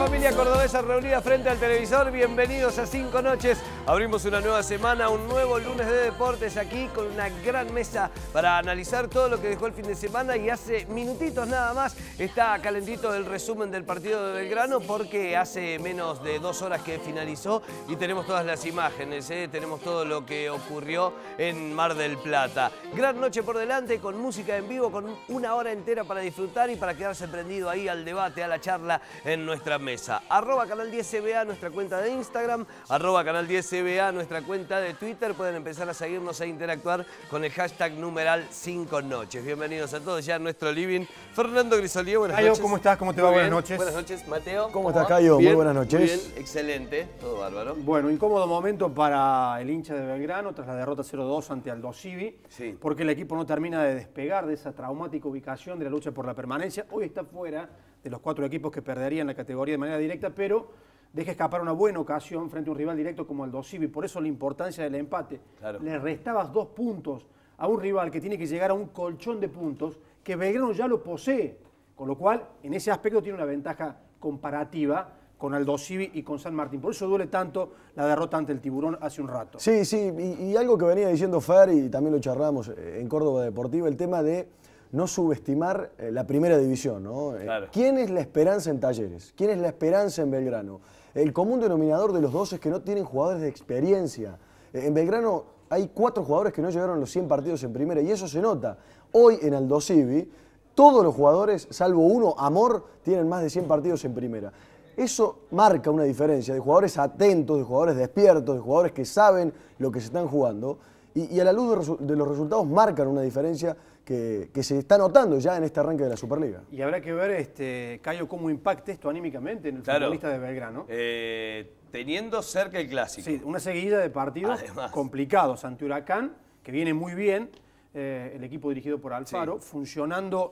familia cordobesa reunida frente al televisor, bienvenidos a 5 Noches. Abrimos una nueva semana, un nuevo lunes de deportes aquí con una gran mesa para analizar todo lo que dejó el fin de semana y hace minutitos nada más está calentito el resumen del partido de Belgrano porque hace menos de 2 horas que finalizó y tenemos todas las imágenes, tenemos todo lo que ocurrió en Mar del Plata. Gran noche por delante con música en vivo, con una hora entera para disfrutar y para quedarse prendido ahí al debate, a la charla en nuestra mesa. @Canal 10 CBA, nuestra cuenta de Instagram, @Canal 10 CBA, nuestra cuenta de Twitter. Pueden empezar a seguirnos e interactuar con el hashtag numeral 5 Noches. Bienvenidos a todos ya a nuestro living. Fernando Grisolío, buenas noches. ¿Cómo estás? ¿Cómo te va? Buenas noches. Buenas noches, Mateo. ¿Cómo estás, Cayo? Muy buenas noches. Muy bien, excelente, todo bárbaro. Bueno, incómodo momento para el hincha de Belgrano tras la derrota 0-2 ante Aldo Civi, Sí. porque el equipo no termina de despegar de esa traumática ubicación de la lucha por la permanencia. Hoy está fuera de los 4 equipos que perderían la categoría de manera directa, pero deja escapar una buena ocasión frente a un rival directo como Aldo Civi. Por eso la importancia del empate. Claro. Le restabas 2 puntos a un rival que tiene que llegar a un colchón de puntos que Belgrano ya lo posee. Con lo cual, en ese aspecto tiene una ventaja comparativa con Aldo Civi y con San Martín. Por eso duele tanto la derrota ante el Tiburón hace un rato. Sí, y algo que venía diciendo Fer, y también lo charlamos en Córdoba Deportiva, el tema de no subestimar la primera división, ¿no? Claro. ¿Quién es la esperanza en Talleres? ¿Quién es la esperanza en Belgrano? El común denominador de los dos es que no tienen jugadores de experiencia. En Belgrano hay 4 jugadores que no llegaron a los 100 partidos en primera, y eso se nota. Hoy en Aldo Civi, todos los jugadores, salvo uno, Amor, tienen más de 100 partidos en primera. Eso marca una diferencia de jugadores atentos, de jugadores despiertos, de jugadores que saben lo que se están jugando y a la luz de los resultados marcan una diferencia que se está notando ya en este arranque de la Superliga. Y habrá que ver, Cayo, cómo impacta esto anímicamente en el futbolista de Belgrano. Teniendo cerca el clásico. Sí, una seguidilla de partidos Además. complicados ante Huracán, que viene muy bien, el equipo dirigido por Alfaro, Sí. funcionando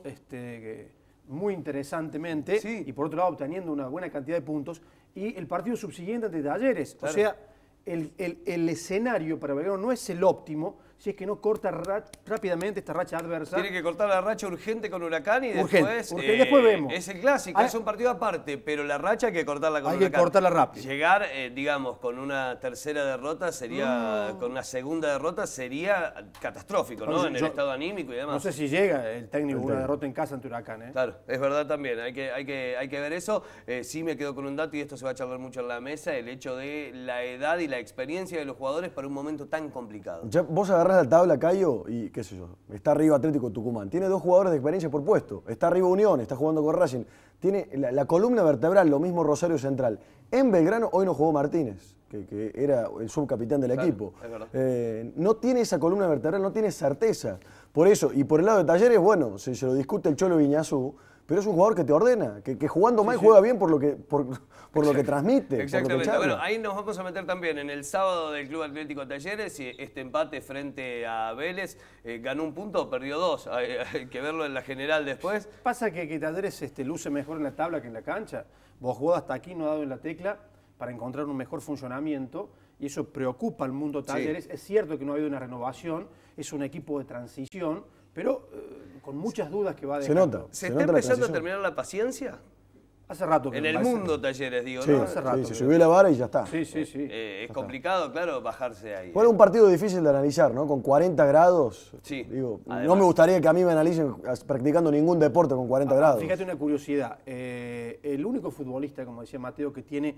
muy interesantemente Sí. y por otro lado obteniendo una buena cantidad de puntos, y el partido subsiguiente ante Talleres. Claro. O sea, el escenario para Belgrano no es el óptimo si es que no corta rápidamente esta racha adversa. Tiene que cortar la racha urgente con Huracán y Urgente, después, después vemos. Es el clásico, Ah, es un partido aparte, pero la racha hay que cortarla con hay Huracán. que cortarla rápido. Llegar, digamos, con una tercera derrota sería, con una segunda derrota sería catastrófico, ¿no? Bueno, En el estado anímico y demás. No sé si llega el técnico una derrota en casa ante Huracán. Claro, es verdad también, hay que ver eso. Sí me quedo con un dato y esto se va a charlar mucho en la mesa, el hecho de la edad y la experiencia de los jugadores para un momento tan complicado. Ya vos agarrás la tabla, Cayo, y qué sé yo, está arriba Atlético Tucumán. Tiene 2 jugadores de experiencia por puesto. Está arriba Unión, está jugando con Racing. Tiene la columna vertebral, lo mismo Rosario Central. En Belgrano hoy no jugó Martínez, que era el subcapitán del equipo. Es verdad. No tiene esa columna vertebral, no tiene certeza. Por eso, y por el lado de Talleres, bueno, se lo discute el Cholo Viñazú, pero es un jugador que te ordena, que jugando mal juega bien por lo que transmite. Exactamente. Por lo que Bueno, ahí nos vamos a meter también en el sábado del Club Atlético Talleres, y este empate frente a Vélez, ganó un punto, perdió 2. Hay que verlo en la general después. Pasa que Talleres luce mejor en la tabla que en la cancha. Vos jugás hasta aquí, no ha dado en la tecla para encontrar un mejor funcionamiento y eso preocupa al mundo Talleres. Sí. Es cierto que no ha habido una renovación, es un equipo de transición, pero con muchas dudas que va a dejar. Se nota. ¿Se está empezando a terminar la paciencia? Hace rato que en el mundo Talleres, digo, sí, ¿no? Hace rato. Sí, se subió la vara y ya está. Sí. Es complicado, claro, bajarse ahí. Bueno, un partido difícil de analizar, ¿no? Con 40 grados. Sí. Digo, Además, no me gustaría que a mí me analicen practicando ningún deporte con 40 grados. Fíjate una curiosidad. El único futbolista, como decía Mateo, que tiene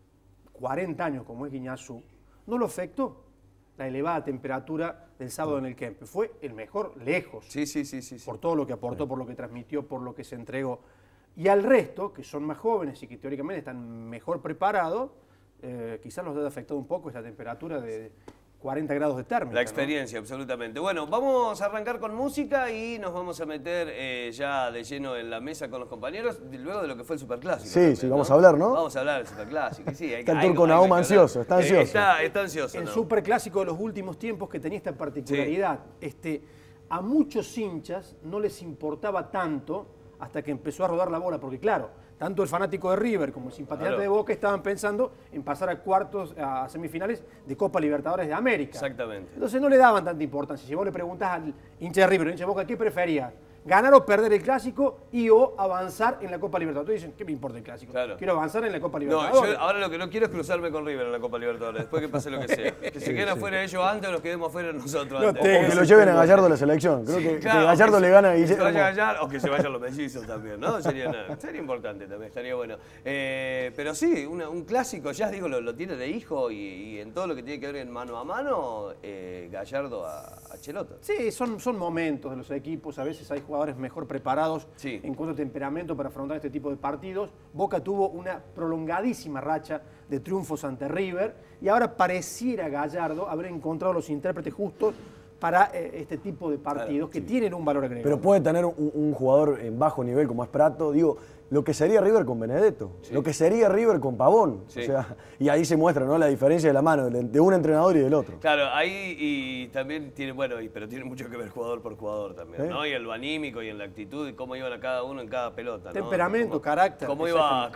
40 años, como es Guiñazú, no lo afectó la elevada temperatura del sábado en el Kempe. Fue el mejor lejos. Sí. Por todo lo que aportó, por lo que transmitió, por lo que se entregó. Y al resto, que son más jóvenes y que teóricamente están mejor preparados, quizás los haya afectado un poco esa temperatura de 40 grados de térmica. La experiencia, ¿no? Absolutamente. Bueno, vamos a arrancar con música y nos vamos a meter ya de lleno en la mesa con los compañeros, luego de lo que fue el Superclásico. Sí, también, sí, ¿no? vamos a hablar, ¿no? Vamos a hablar del Superclásico. Sí, está el Turco Nahum ansioso, está ansioso. Está ansioso. El ¿no? Superclásico de los últimos tiempos que tenía esta particularidad. Sí. A muchos hinchas no les importaba tanto hasta que empezó a rodar la bola, porque claro, tanto el fanático de River como el simpatizante de Boca estaban pensando en pasar a cuartos, a semifinales de Copa Libertadores de América. Exactamente. Entonces no le daban tanta importancia. Si vos le preguntás al hincha de River o hincha de Boca, ¿qué prefería? ganar o perder el Clásico y o avanzar en la Copa Libertadores. Dicen, ¿qué me importa el Clásico? Claro. Quiero avanzar en la Copa No, Libertadores. yo ahora lo que no quiero es cruzarme con River en la Copa Libertadores, después que pase lo que sea. Que se queden afuera ellos antes o nos quedemos afuera nosotros No antes. O que lo lleven a Gallardo a la selección. Creo que Claro, Gallardo o que le gana a que se vaya Guillermo. Gallardo, o que se vayan los mellizos también, ¿no? Sería importante también, estaría bueno. Pero sí, un clásico, ya digo, lo tiene de hijo y en todo lo que tiene que ver en mano a mano, Gallardo a Cheloto. Sí, son momentos de los equipos. A veces hay jugadores mejor preparados Sí. en cuanto a temperamento para afrontar este tipo de partidos. Boca tuvo una prolongadísima racha de triunfos ante River y ahora pareciera Gallardo haber encontrado los intérpretes justos para este tipo de partidos que tienen un valor agregado. Pero puede tener un jugador en bajo nivel como es Prato. Digo, lo que sería River con Benedetto, lo que sería River con Pavón. Sí. O sea, y ahí se muestra, ¿no?, la diferencia de la mano de un entrenador y del otro. Claro, ahí y también tiene, pero tiene mucho que ver jugador por jugador también, ¿Sí? ¿no? Y en lo anímico y en la actitud y cómo iban a cada uno en cada pelota, ¿no? Temperamento, carácter. Cómo iba,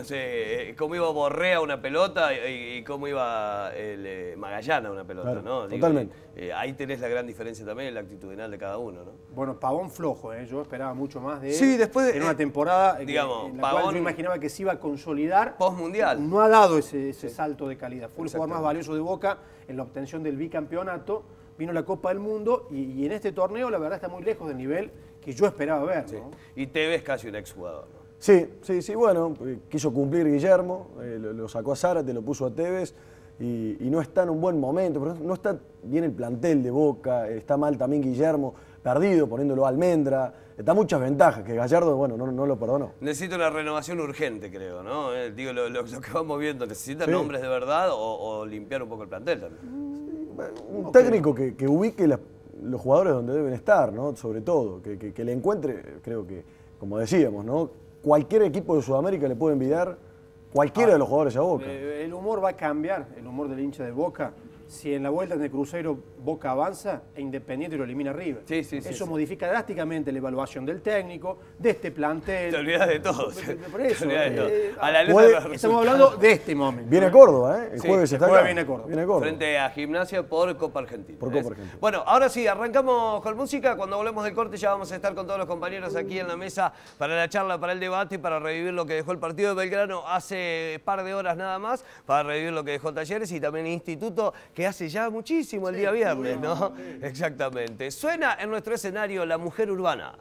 cómo iba Borré una pelota y cómo iba Magallanes a una pelota, Claro, ¿no? totalmente. Ahí tenés la gran diferencia también en la actitudinal de cada uno, ¿no? Bueno, Pavón flojo, yo esperaba mucho más de él. Sí, después de- en una temporada digamos, en la cual Pavón- yo imaginaba que se iba a consolidar. Postmundial. No ha dado ese salto de calidad. Fue el jugador más Exactamente. valioso de Boca en la obtención del bicampeonato. Vino la Copa del Mundo y en este torneo la verdad está muy lejos del nivel que yo esperaba ver, Sí. ¿no? Y Tevez casi un exjugador, ¿no? Sí, bueno, quiso cumplir Guillermo, lo sacó a Zárate, lo puso a Tevez y no está en un buen momento, pero no está bien el plantel de Boca, está mal también Guillermo, perdido, poniéndolo a Almendra, está muchas ventajas que Gallardo, bueno, no lo perdonó. Necesita una renovación urgente, creo, ¿no? Digo, lo que vamos viendo, necesita Sí. nombres de verdad o limpiar un poco el plantel también. Un técnico que ubique los jugadores donde deben estar, ¿no? Sobre todo, que le encuentre, creo que, como decíamos, ¿no? Cualquier equipo de Sudamérica le puede envidiar cualquiera de los jugadores a Boca. El humor va a cambiar, el humor del hincha de Boca, si en la vuelta en el Cruzeiro Boca avanza e Independiente lo elimina River. Sí, Eso sí. modifica drásticamente la evaluación del técnico, de este plantel. Te olvidás de todo. Por eso, Te olvidás de todo. A la luz puede- de los estamos resultados. hablando de este momento. Viene a Córdoba, ¿eh? El Sí, jueves el está jueves acá. viene a Córdoba. Viene a Córdoba. Frente a Gimnasia por Copa Argentina. Por ¿ves? Copa Argentina. Bueno, ahora sí, arrancamos con música. Cuando volvemos del corte ya vamos a estar con todos los compañeros aquí en la mesa para la charla, para el debate y para revivir lo que dejó el partido de Belgrano hace par de horas nada más, para revivir lo que dejó Talleres y también Instituto, que hace ya muchísimo el día viernes, ¿no? Exactamente. Suena en nuestro escenario La Mujer Urbana.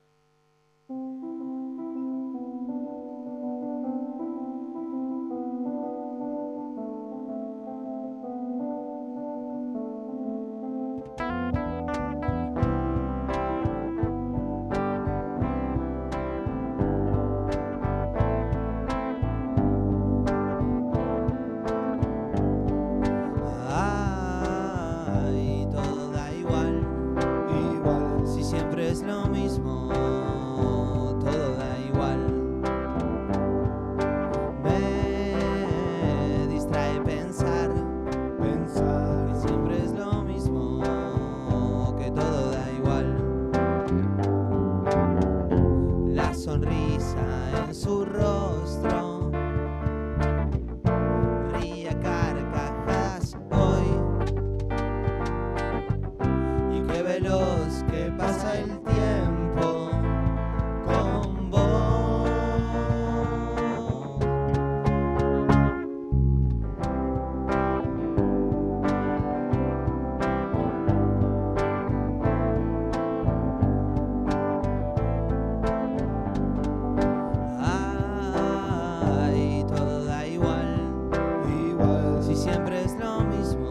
Ay, todo da igual, si siempre es lo mismo, todo da igual. Me distrae pensar que siempre es lo mismo, que todo da igual. La sonrisa en su rostro ríe a carcajadas hoy. Y qué veloz que pasa el tiempo con vos. Ay, todo da igual, si siempre es lo mismo.